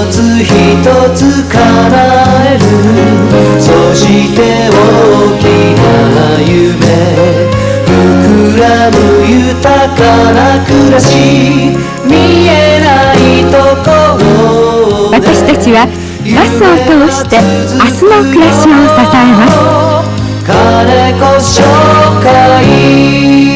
つ一つ叶える。そして大きな夢膨らむ豊かな暮らし、見えないところで私たちはガスを通して明日の暮らしを支えます。 金子商会